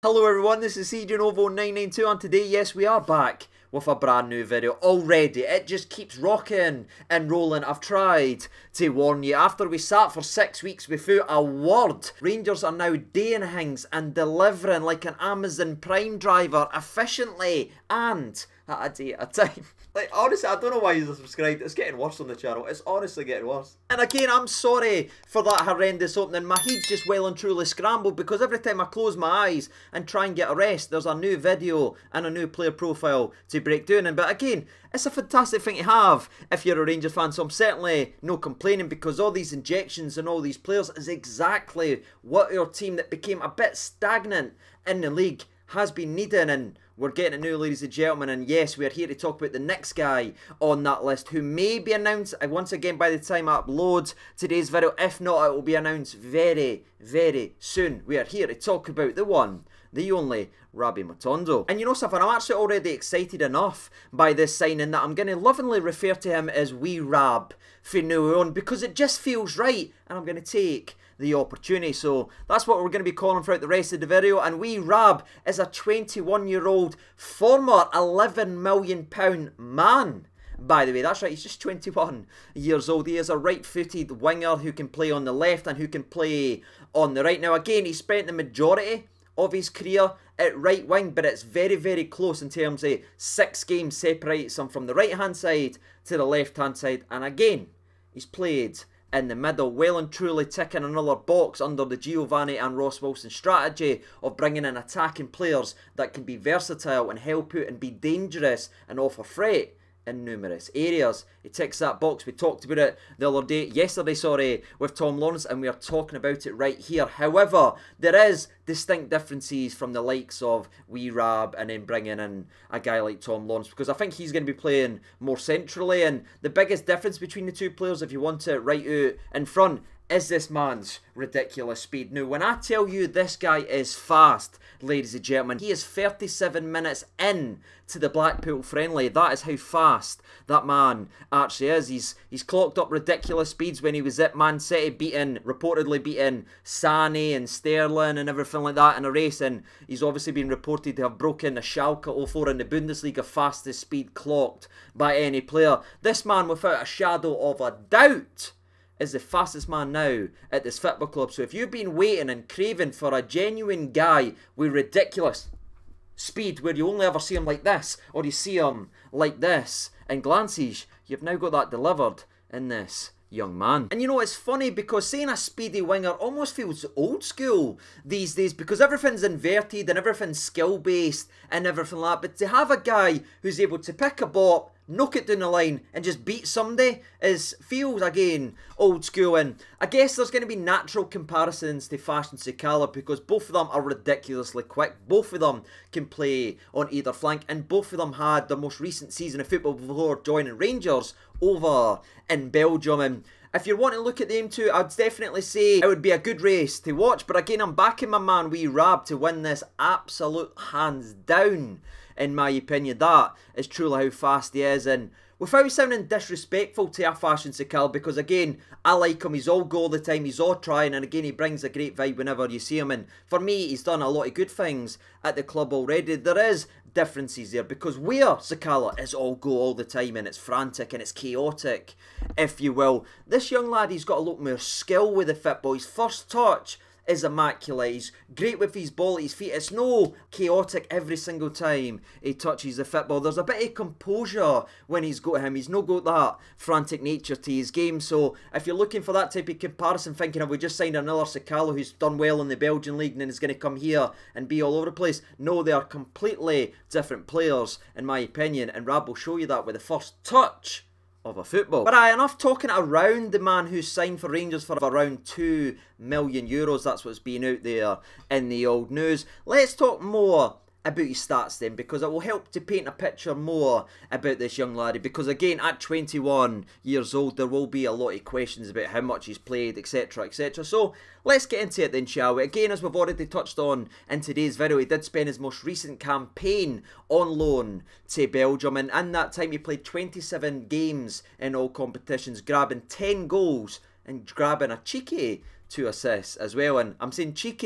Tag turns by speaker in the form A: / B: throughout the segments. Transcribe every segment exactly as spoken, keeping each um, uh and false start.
A: Hello everyone, this is C J Novo nine nine two and today, yes, we are back with a brand new video already. It just keeps rocking and rolling. I've tried to warn you. After we sat for six weeks without a word, Rangers are now doing things and delivering like an Amazon Prime driver efficiently and at a day at a time. Like, honestly, I don't know why you're subscribed. It's getting worse on the channel. It's honestly getting worse. And again, I'm sorry for that horrendous opening. My head's just well and truly scrambled because every time I close my eyes and try and get a rest, there's a new video and a new player profile to break down. And but again, it's a fantastic thing to have if you're a Rangers fan. So I'm certainly no complaining because all these injections and all these players is exactly what our team that became a bit stagnant in the league has been needing. And we're getting it now, ladies and gentlemen, and yes, we're here to talk about the next guy on that list who may be announced once again by the time I upload today's video. If not, it will be announced very, very soon. We are here to talk about the one, the only, Rabbi Matondo. And you know something, I'm actually already excited enough by this signing that I'm going to lovingly refer to him as Wee Rab from now on because it just feels right and I'm going to take the opportunity. So that's what we're going to be calling throughout the rest of the video. And Wee Rab is a twenty-one year old former eleven million pound man. By the way, that's right, he's just twenty-one years old. He is a right-footed winger who can play on the left and who can play on the right. Now again, he spent the majority of his career at right wing, but it's very, very close in terms of six games separates him from the right-hand side to the left-hand side. And again, he's played in the middle, well and truly ticking another box under the Giovanni and Ross Wilson strategy of bringing in attacking players that can be versatile and help out and be dangerous and offer threat in numerous areas. He ticks that box. We talked about it the other day, yesterday, sorry, with Tom Lawrence, and we are talking about it right here. However, there is distinct differences from the likes of Wee Rab and then bringing in a guy like Tom Lawrence because I think he's going to be playing more centrally, and the biggest difference between the two players, if you want it right out in front, is this man's ridiculous speed. Now, when I tell you this guy is fast, ladies and gentlemen, he is thirty-seven minutes in to the Blackpool friendly. That is how fast that man actually is. He's he's clocked up ridiculous speeds when he was at Man City, beating, reportedly beating Sané and Sterling and everything like that in a race. And he's obviously been reported to have broken the Schalke oh four in the Bundesliga fastest speed clocked by any player. This man, without a shadow of a doubt, is the fastest man now at this football club. So if you've been waiting and craving for a genuine guy with ridiculous speed where you only ever see him like this or you see him like this in glances, you've now got that delivered in this young man. And you know, it's funny because saying a speedy winger almost feels old school these days because everything's inverted and everything's skill based and everything like that. But to have a guy who's able to pick a ball, knock it down the line and just beat somebody is feels again old school. And I guess there's going to be natural comparisons to Fashion Schalke because both of them are ridiculously quick. Both of them can play on either flank and both of them had the most recent season of football before joining Rangers over in Belgium. And if you're wanting to look at them two, I'd definitely say it would be a good race to watch. But again, I'm backing my man Wee Rab to win this absolute hands down. In my opinion, that is truly how fast he is. And without sounding disrespectful to a Fashion Schalke, because again, I like him, he's all go all the time, he's all trying, and again, he brings a great vibe whenever you see him. And for me, he's done a lot of good things at the club already. There is differences there because where Schalke is all go all the time and it's frantic and it's chaotic, if you will, this young lad, he's got a lot more skill with the football. His first touch is immaculate. He's great with his ball at his feet. It's no chaotic every single time he touches the football. There's a bit of composure when he's got him. He's not got that frantic nature to his game. So if you're looking for that type of comparison, thinking have we just signed another Schalke who's done well in the Belgian league and then is going to come here and be all over the place, no, they are completely different players in my opinion, and Rab will show you that with the first touch of a football. But aye, enough talking around the man who signed for Rangers for around two million euros. That's what's been out there in the old news. Let's talk more about his stats then, because it will help to paint a picture more about this young laddie, because again, at twenty-one years old, there will be a lot of questions about how much he's played, etc, etc. So let's get into it then, shall we? Again, as we've already touched on in today's video, he did spend his most recent campaign on loan to Belgium, and in that time he played twenty-seven games in all competitions, grabbing ten goals and grabbing a cheeky two assists as well. And I'm saying cheeky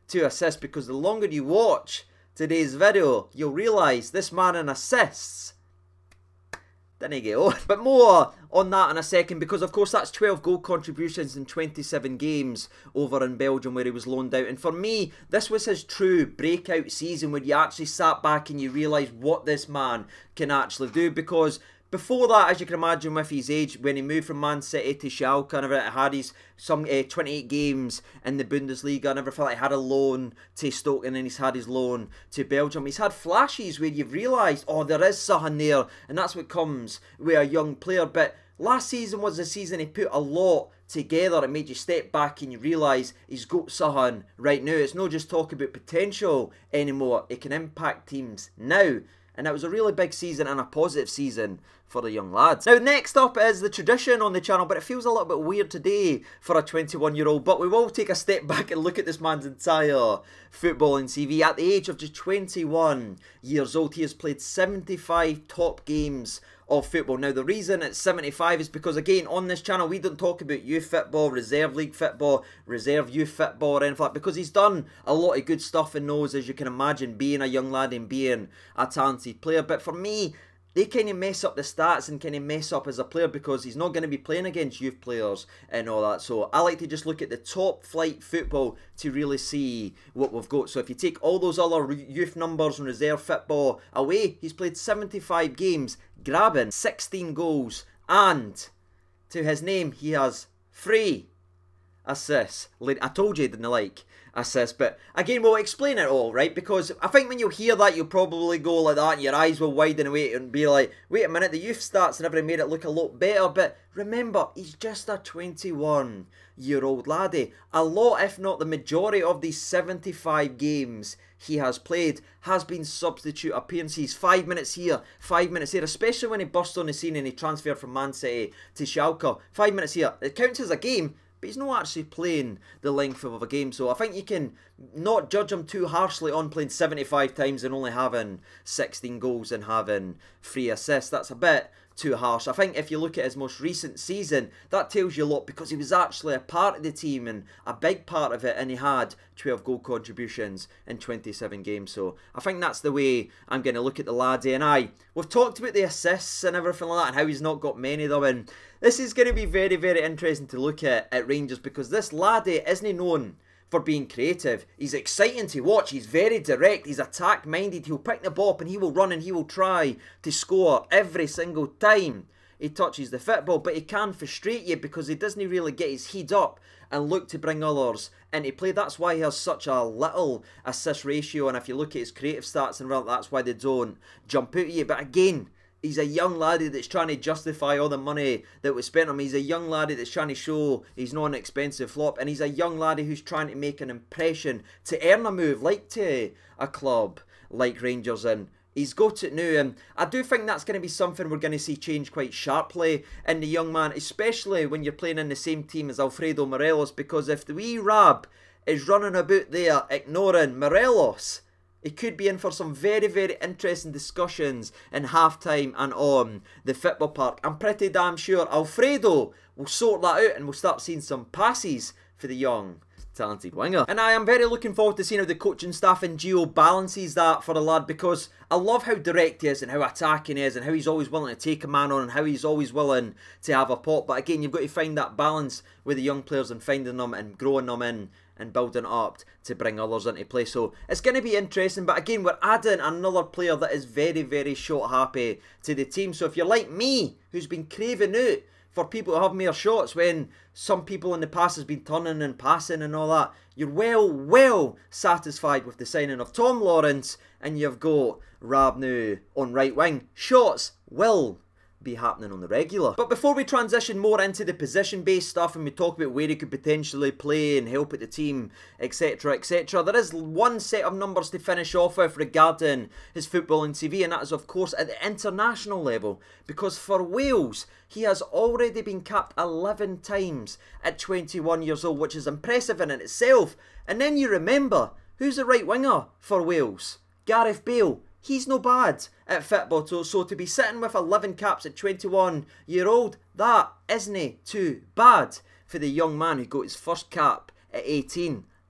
A: two assists, because the longer you watch today's video, you'll realise this man in assists didn't get on. But more on that in a second, because of course that's twelve goal contributions in twenty-seven games over in Belgium where he was loaned out. And for me, this was his true breakout season, where you actually sat back and you realise what this man can actually do. Because before that, as you can imagine with his age, when he moved from Man City to Schalke, I never had his some uh, twenty-eight games in the Bundesliga. I never felt like he had a loan to Stoke, and then he's had his loan to Belgium. He's had flashes where you've realised, oh, there is something there, and that's what comes with a young player. But last season was the season he put a lot together. It made you step back and you realise he's got something right now. It's not just talk about potential anymore. It can impact teams now. And it was a really big season and a positive season for the young lads. Now, next up is the tradition on the channel, but it feels a little bit weird today for a twenty-one year old. But we will take a step back and look at this man's entire footballing C V. At the age of just twenty-one years old, he has played seventy-five top games of football. Now, the reason it's seventy-five is because, again, on this channel, we don't talk about youth football, reserve league football, reserve youth football, or anything like that, because he's done a lot of good stuff and knows, as you can imagine, being a young lad and being a talented player. But for me, they kind of mess up the stats and kind of mess up as a player, because he's not going to be playing against youth players and all that. So I like to just look at the top flight football to really see what we've got. So if you take all those other youth numbers and reserve football away, he's played seventy-five games, grabbing sixteen goals, and to his name, he has three assists. I told you he didn't like assists, but again, we'll explain it all, right? Because I think when you hear that, you'll probably go like that and your eyes will widen away and be like, wait a minute, the youth stats and everything made it look a lot better. But remember, he's just a twenty-one year old laddie. A lot, if not the majority of these seventy-five games he has played has been substitute appearances. Five minutes here, five minutes there, especially when he burst on the scene and he transferred from Man City to Schalke. Five minutes here, it counts as a game, but he's not actually playing the length of a game. So I think you can not judge him too harshly on playing seventy-five times and only having sixteen goals and having three assists. That's a bit too harsh. I think if you look at his most recent season, that tells you a lot, because he was actually a part of the team and a big part of it, and he had twelve goal contributions in twenty-seven games. So I think that's the way I'm going to look at the laddie. And I, we've talked about the assists and everything like that and how he's not got many of them, and this is going to be very, very interesting to look at at Rangers, because this laddie isn't known for being creative. He's exciting to watch. He's very direct. He's attack minded. He'll pick the ball up and he will run and he will try to score every single time he touches the football. But he can frustrate you because he doesn't really get his head up and look to bring others into play. That's why he has such a little assist ratio. And if you look at his creative stats and all, that's why they don't jump out at you. But again, he's a young laddie that's trying to justify all the money that was spent on him. He's a young laddie that's trying to show he's not an expensive flop. And he's a young laddie who's trying to make an impression to earn a move, like to a club like Rangers. And he's got it now. And I do think that's going to be something we're going to see change quite sharply in the young man, especially when you're playing in the same team as Alfredo Morelos. Because if the wee Rab is running about there ignoring Morelos, he could be in for some very, very interesting discussions in half-time and on the football park. I'm pretty damn sure Alfredo will sort that out and we'll start seeing some passes for the young, talented winger. And I am very looking forward to seeing how the coaching staff and Gio balances that for the lad, because I love how direct he is and how attacking he is and how he's always willing to take a man on and how he's always willing to have a pop. But again, you've got to find that balance with the young players and finding them and growing them in and building up to bring others into play. So it's going to be interesting, but again, we're adding another player that is very, very shot happy to the team. So if you're like me, who's been craving out for people to have more shots when some people in the past has been turning and passing and all that, you're well, well satisfied with the signing of Tom Lawrence, and you've got Rab now on right wing. Shots will be happening on the regular. But before we transition more into the position-based stuff and we talk about where he could potentially play and help at the team, etc, et cetera, there is one set of numbers to finish off with regarding his footballing C V, and that is of course at the international level, because for Wales he has already been capped eleven times at twenty-one years old, which is impressive in itself. And then you remember, who's the right winger for Wales? Gareth Bale. He's no bad at football, so, so to be sitting with eleven caps at twenty-one year old, that isn't too bad for the young man who got his first cap at eighteen.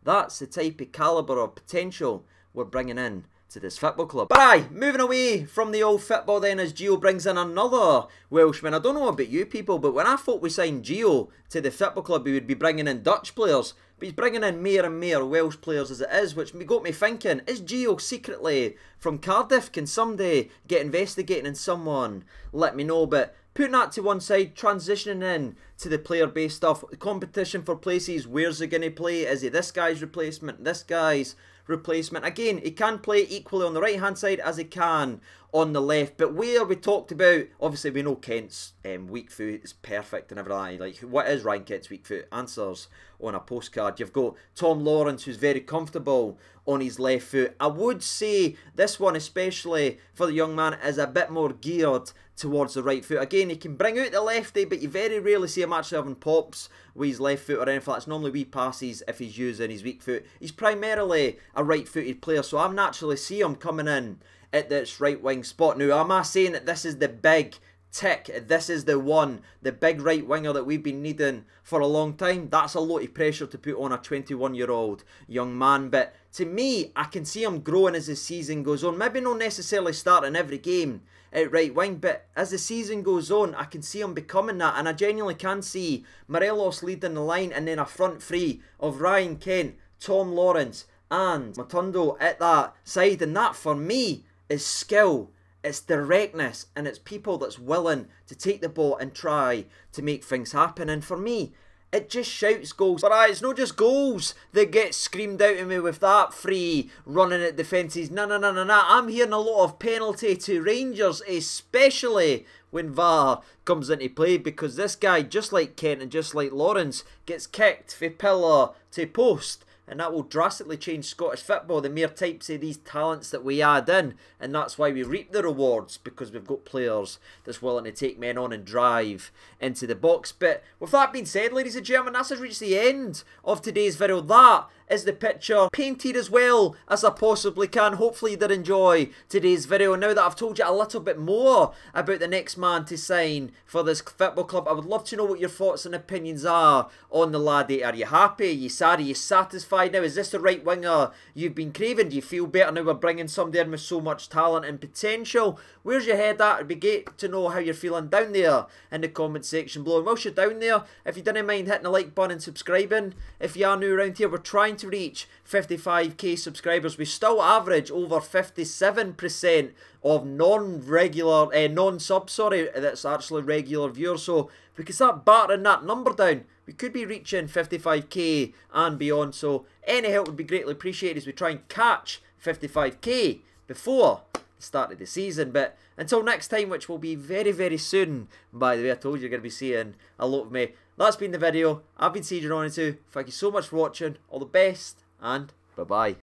A: That's the type of calibre of potential we're bringing in to this football club. But aye, moving away from the old football then, as Gio brings in another Welshman. I don't know about you people, but when I thought we signed Gio to the football club, we would be bringing in Dutch players. But he's bringing in more and more Welsh players as it is, which got me thinking, is Gio secretly from Cardiff? Can someday get investigating in someone? Let me know. But putting that to one side, transitioning in to the player-based stuff, competition for places, where's he going to play? Is he this guy's replacement, this guy's replacement? Again, he can play equally on the right-hand side as he can on the left, but where we talked about, obviously we know Kent's um, weak foot is perfect and everything. Like, what is Ryan Kent's weak foot? Answers on a postcard. You've got Tom Lawrence, who's very comfortable on his left foot. I would say this one, especially for the young man, is a bit more geared towards the right foot. Again, he can bring out the lefty, but you very rarely see him actually having pops with his left foot or anything. That's normally wee passes if he's using his weak foot. He's primarily a right-footed player, so I naturally see him coming in at this right wing spot. Now, am I saying that this is the big tick? This is the one, the big right winger that we've been needing for a long time? That's a lot of pressure to put on a twenty-one year old young man, but to me, I can see him growing as the season goes on. Maybe not necessarily starting every game at right wing, but as the season goes on, I can see him becoming that, and I genuinely can see Morelos leading the line, and then a front three of Ryan Kent, Tom Lawrence and Matondo at that side, and that for me is skill, it's directness, and it's people that's willing to take the ball and try to make things happen. And for me, it just shouts goals. But aye, it's not just goals that get screamed out at me with that free running at defences. No, no, no, no, no. I'm hearing a lot of penalty to Rangers, especially when V A R comes into play, because this guy, just like Kent and just like Lawrence, gets kicked from pillar to post. And that will drastically change Scottish football, the mere types of these talents that we add in. And that's why we reap the rewards, because we've got players that's willing to take men on and drive into the box. But with that being said, ladies and gentlemen, that's reached the end of today's video. That is the picture, painted as well as I possibly can. Hopefully you did enjoy today's video. And now that I've told you a little bit more about the next man to sign for this football club, I would love to know what your thoughts and opinions are on the laddie. Are you happy? Are you sad? Are you satisfied now? Is this the right winger you've been craving? Do you feel better now we're bringing somebody in with so much talent and potential? Where's your head at? It'd be great to know how you're feeling down there in the comment section below. And whilst you're down there, if you didn't mind hitting the like button and subscribing, if you are new around here, we're trying to reach fifty-five K subscribers. We still average over fifty-seven percent of non-regular, uh, non-sub, sorry, that's actually regular viewers. So if we can start battering that number down, we could be reaching fifty-five K and beyond. So any help would be greatly appreciated as we try and catch fifty-five K before the start of the season. But until next time, which will be very, very soon, by the way, I told you you're going to be seeing a lot of me. That's been the video. I've been C J Ronnie two. Thank you so much for watching. All the best, and bye-bye.